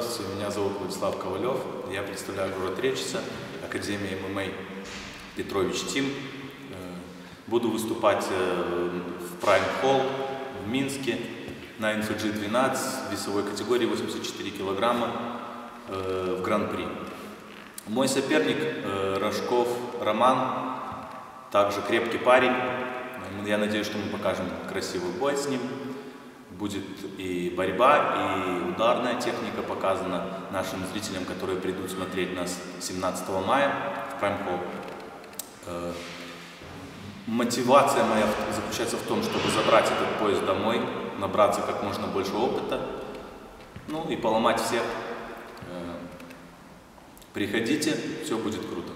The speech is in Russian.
Здравствуйте, меня зовут Владислав Ковалев, я представляю город Речица, Академия ММА Петрович Тим. Буду выступать в Prime Hall в Минске на НФГ 12 весовой категории 84 килограмма в Гран-при. Мой соперник Рожков Роман, также крепкий парень. Я надеюсь, что мы покажем красивый бой с ним. Будет и борьба, и ударная техника показана нашим зрителям, которые придут смотреть нас 17 мая в Prime Hall. Мотивация моя заключается в том, чтобы забрать этот пояс домой, набраться как можно больше опыта, ну и поломать всех. Приходите, все будет круто.